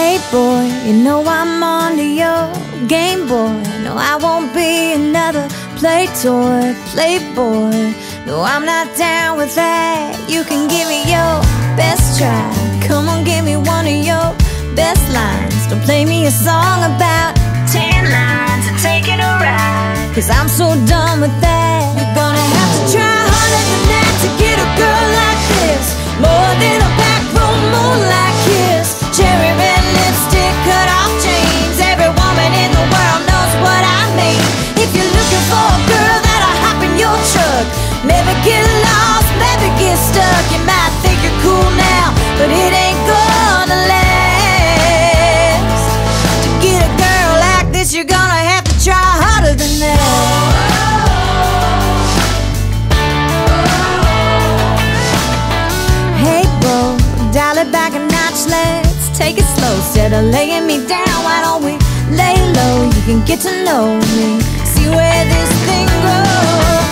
Hey boy, you know I'm onto your game, boy. No, I won't be another play toy, playboy. No, I'm not down with that. You can give me your best try. Come on, give me one of your best lines. Don't play me a song about 10 lines and taking a ride, 'cause I'm so done with that. You're gonna have to try harder than that to get a girl like this. More than a backroom moonlight kiss. Cherry red lipstick, cut off jeans. Every woman in the world knows what I mean. If you're looking for a girl that'll hop in your truck, never get lost, never get stuck. You might think you're cool now, but it ain't gonna last. To get a girl like this, you're gonna have to try harder than that. Hey bro, dial it back a notch, let's take it slow. Instead of laying me down, why don't we lay low? You can get to know me, see where this thing goes.